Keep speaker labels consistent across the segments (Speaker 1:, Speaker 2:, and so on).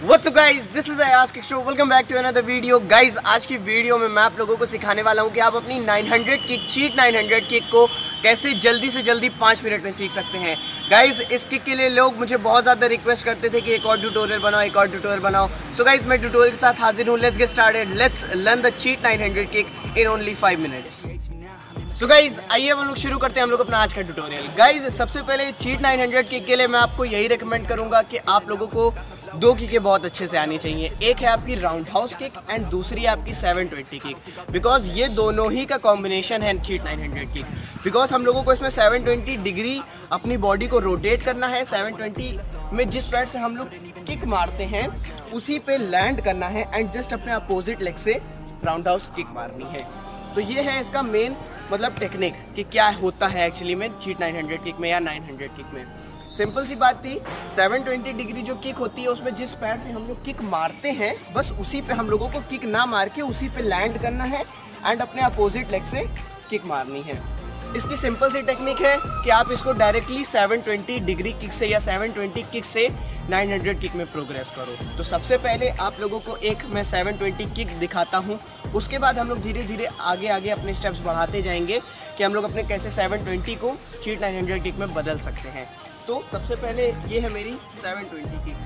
Speaker 1: What's up guys, this is Ayaz Kick Show. Welcome back to another video. Guys, आज की video में मैं आप लोगों को सिखाने वाला हूँ कि आप अपनी 900 किक चीट 900 किक को कैसे जल्दी से जल्दी 5 मिनट में सीख सकते हैं। गाइज, इस किक के लिए लोग मुझे बहुत ज़्यादा रिक्वेस्ट करते थे कि एक और ट्यूटोरियल बनाओ, सो गाइज मैं ट्यूटोरियल के साथ हाजिर हूँ। Let's get started, let's learn the cheat 900 kick in only 5 minutes. So guys, आइए हम लोग शुरू करते हैं हम लोग अपना आज का ट्यूटोरियल। गाइज, सबसे पहले चीट 900 किक के लिए मैं आपको यही रिकमेंड करूंगा कि आप लोगों को दो किकें बहुत अच्छे से आनी चाहिए। एक है आपकी राउंड हाउस किक एंड दूसरी है आपकी 720 किक, बिकॉज ये दोनों ही का कॉम्बिनेशन है चीट 900 किक। बिकॉज हम लोगों को इसमें 720 डिग्री अपनी बॉडी को रोटेट करना है। 720 में जिस पैड से हम लोग किक मारते हैं उसी पे लैंड करना है एंड जस्ट अपने अपोजिट लेग से राउंड हाउस किक मारनी है। तो ये है इसका मेन मतलब टेक्निक कि क्या होता है एक्चुअली में चीट 900 किक में या 900 किक में। सिंपल सी बात थी, 720 डिग्री जो किक होती है उसमें जिस पैर से हम लोग किक मारते हैं बस उसी पे हम लोगों को किक ना मार के उसी पे लैंड करना है एंड अपने अपोजिट लेग से किक मारनी है। इसकी सिंपल सी टेक्निक है कि आप इसको डायरेक्टली 720 डिग्री किक से या 720 किक से 900 किक में प्रोग्रेस करो। तो सबसे पहले आप लोगों को एक मैं 720 किक दिखाता हूँ, उसके बाद हम लोग धीरे धीरे आगे अपने स्टेप्स बढ़ाते जाएंगे कि हम लोग अपने कैसे 720 को चीट 900 किक में बदल सकते हैं। तो सबसे पहले ये है मेरी 720 किक।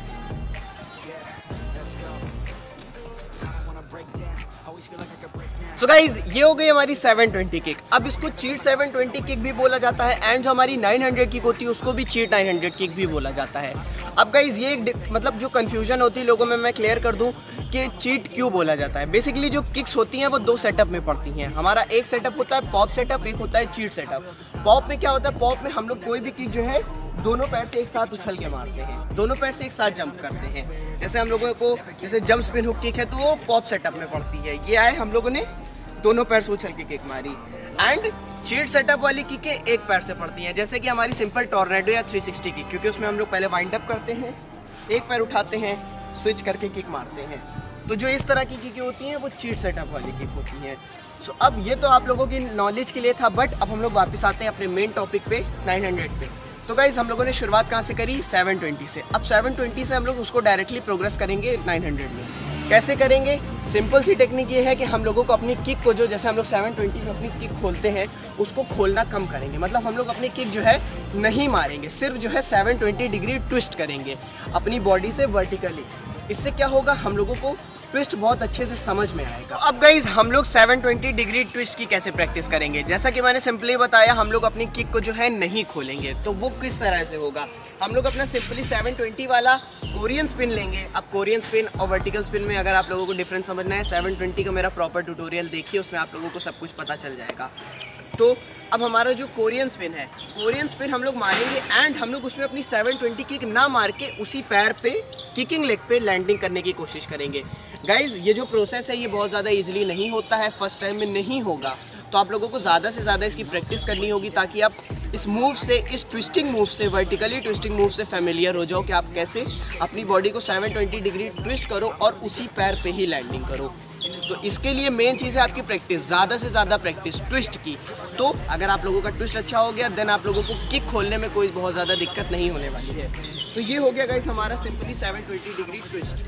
Speaker 1: सो गाइज, ये हो गई हमारी 720 किक। अब इसको चीट 720 किक भी बोला जाता है एंड जो हमारी 900 किक होती है उसको भी चीट 900 किक भी बोला जाता है। अब गाइज, ये मतलब जो कंफ्यूजन होती है लोगों में मैं क्लियर कर दूं कि चीट क्यों बोला जाता है। बेसिकली जो किक्स होती हैं वो दो सेटअप में पड़ती हैं। हमारा एक सेटअप होता है पॉप सेटअप, एक होता है चीट सेटअप। पॉप में क्या होता है, पॉप में हम लोग कोई भी किक जो है दोनों पैर से एक साथ उछल के मारते हैं, दोनों पैर से एक साथ जंप करते हैं। जैसे हम लोगों को जैसे जंप स्पिन हुक किक है तो वो पॉप सेटअप में पड़ती है। ये आए हम लोगों ने दोनों पैर से उछल के किक मारी। एंड चीट सेटअप वाली किकें एक पैर से पड़ती हैं, जैसे कि हमारी सिंपल टॉर्नेडो या 360 किक, क्योंकि उसमें हम लोग पहले वाइंड अप करते हैं, एक पैर उठाते हैं, स्विच करके किक मारते हैं। तो जो इस तरह की किकें होती हैं वो चीट सेटअप वाली किक होती हैं। सो अब ये तो आप लोगों की नॉलेज के लिए था, बट अब हम लोग वापस आते हैं अपने मेन टॉपिक पे 900 पे। तो गाइज, हम लोगों ने शुरुआत कहाँ से करी, 720 से। अब 720 से हम लोग उसको डायरेक्टली प्रोग्रेस करेंगे 900 में। कैसे करेंगे? सिंपल सी टेक्निक ये है कि हम लोगों को अपनी किक को, जो जैसे हम लोग 720 में अपनी किक खोलते हैं उसको खोलना कम करेंगे। मतलब हम लोग अपनी किक जो है नहीं मारेंगे, सिर्फ जो है 720 डिग्री ट्विस्ट करेंगे अपनी बॉडी से वर्टिकली। इससे क्या होगा, हम लोगों को ट्विस्ट बहुत अच्छे से समझ में आएगा। अब गाइज, हम लोग 720 डिग्री ट्विस्ट की कैसे प्रैक्टिस करेंगे? जैसा कि मैंने सिंपली बताया, हम लोग अपनी किक को जो है नहीं खोलेंगे। तो वो किस तरह से होगा, हम लोग अपना सिंपली 720 वाला कोरियन स्पिन लेंगे। अब कोरियन स्पिन और वर्टिकल स्पिन में अगर आप लोगों को डिफरेंस समझना है, 720 का मेरा प्रॉपर ट्यूटोरियल देखिए, उसमें आप लोगों को सब कुछ पता चल जाएगा। तो अब हमारा जो कोरियन स्पिन है, कोरियन स्पिन हम लोग मारेंगे एंड हम लोग उसमें अपनी 720 किक ना मार के उसी पैर पे किकिंग लेग पे लैंडिंग करने की कोशिश करेंगे। गाइज, ये जो प्रोसेस है ये बहुत ज़्यादा इजीली नहीं होता है, फर्स्ट टाइम में नहीं होगा। तो आप लोगों को ज़्यादा से ज़्यादा इसकी प्रैक्टिस करनी होगी ताकि आप इस मूव से, इस ट्विस्टिंग मूव से, वर्टिकली ट्विस्टिंग मूव से फेमिलियर हो जाओ कि आप कैसे अपनी बॉडी को 720 डिग्री ट्विस्ट करो और उसी पैर पे ही लैंडिंग करो। तो इसके लिए मेन चीज़ है आपकी प्रैक्टिस, ज़्यादा से ज़्यादा प्रैक्टिस ट्विस्ट की। तो अगर आप लोगों का ट्विस्ट अच्छा हो गया देन आप लोगों को किक खोलने में कोई बहुत ज़्यादा दिक्कत नहीं होने वाली है। तो ये हो गया गाइस हमारा simply 720 degree twist.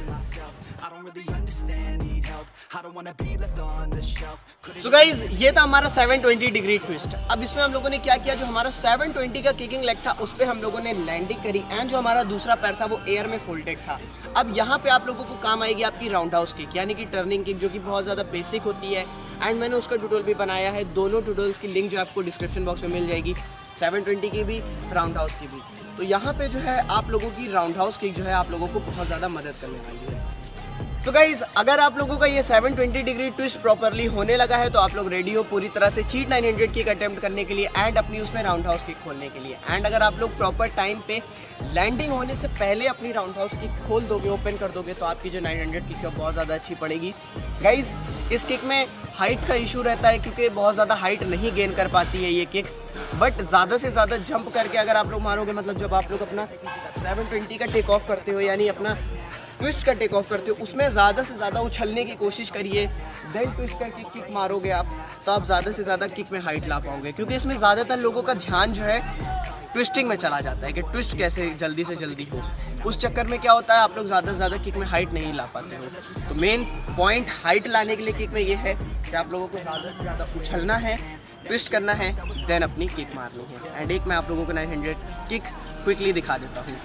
Speaker 1: So guys, ये था हमारा 720 डिग्री ट्विस्ट। अब इसमें हम लोगों ने क्या किया, जो हमारा 720 का किकिंग लेग था उस पर हम लोगों ने लैंडिंग करी एंड जो हमारा दूसरा पैर था वो एयर में फोल्डेड था। अब यहाँ पे आप लोगों को काम आएगी आपकी राउंड हाउस किक, यानी कि टर्निंग किक, जो कि बहुत ज़्यादा बेसिक होती है एंड मैंने उसका ट्यूटोरियल भी बनाया है। दोनों ट्यूटोरियल्स की लिंक जो आपको डिस्क्रिप्शन बॉक्स में मिल जाएगी, 720 की भी, राउंड हाउस की भी। तो यहाँ पे जो है आप लोगों की राउंड हाउस किक जो है आप लोगों को बहुत ज़्यादा मदद करने वाली है। तो गाइज, अगर आप लोगों का ये 720 डिग्री ट्विस्ट प्रॉपरली होने लगा है तो आप लोग रेडी हो पूरी तरह से चीट 900 किक अटेम्प्ट करने के लिए एंड अपनी उसमें राउंड हाउस किक खोलने के लिए। एंड अगर आप लोग प्रॉपर टाइम पे लैंडिंग होने से पहले अपनी राउंड हाउस किक खोल दोगे, ओपन कर दोगे, तो आपकी जो 900 किक है बहुत ज़्यादा अच्छी पड़ेगी। गाइज, इस किक में हाइट का इशू रहता है क्योंकि बहुत ज़्यादा हाइट नहीं गेन कर पाती है ये किक, बट ज़्यादा से ज़्यादा जंप करके अगर आप लोग मारोगे, मतलब जब आप लोग अपना 720 का टेक ऑफ करते हो यानी अपना ट्विस्ट का टेक ऑफ करते हो, उसमें ज़्यादा से ज़्यादा उछलने की कोशिश करिए, देन ट्विस्ट करके किक मारोगे आप, तो आप ज़्यादा से ज़्यादा किक में हाइट ला पाओगे। क्योंकि इसमें ज़्यादातर लोगों का ध्यान जो है ट्विस्टिंग में चला जाता है कि ट्विस्ट कैसे जल्दी से जल्दी हो। उस चक्कर में क्या होता है, आप लोग ज़्यादा से ज़्यादा किक में हाइट नहीं ला पाते हो। तो मेन पॉइंट हाइट लाने के लिए किक में ये है कि आप लोगों को ज़्यादा से ज़्यादा उछलना है, ट्विस्ट करना है, देन अपनी किक मारनी है। एंड एक मैं आप लोगों को 900 किक क्विकली दिखा देता हूँ।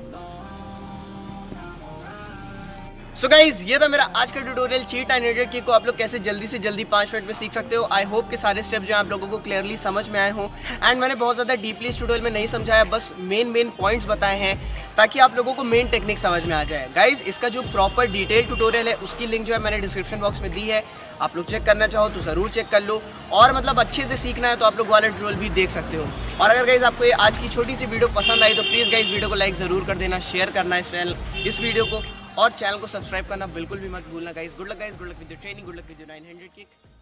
Speaker 1: सो गाइज, ये था मेरा आज का ट्यूटोरियल चीट 900 किक को आप लोग कैसे जल्दी से जल्दी 5 मिनट में सीख सकते हो। आई होप के सारे स्टेप जो है आप लोगों को क्लियरली समझ में आए हों। एंड मैंने बहुत ज़्यादा डीपली इस ट्यूटोरियल में नहीं समझाया, बस मेन पॉइंट्स बताए हैं ताकि आप लोगों को मेन टेक्निक समझ में आ जाए। गाइज, इसका जो प्रॉपर डिटेल ट्यूटोरियल है उसकी लिंक जो है मैंने डिस्क्रिप्शन बॉक्स में दी है, आप लोग चेक करना चाहो तो ज़रूर चेक कर लो। और मतलब अच्छे से सीखना है तो आप लोग वाला ट्यूटोरियल भी देख सकते हो। और अगर गाइज आपको ये आज की छोटी सी वीडियो पसंद आई तो प्लीज़ गाइज वीडियो को लाइक ज़रूर कर देना, शेयर करना इस वीडियो को, और चैनल को सब्सक्राइब करना बिल्कुल भी मत भूलना guys. Good luck guys, good luck with your training, good luck with your 900 kick.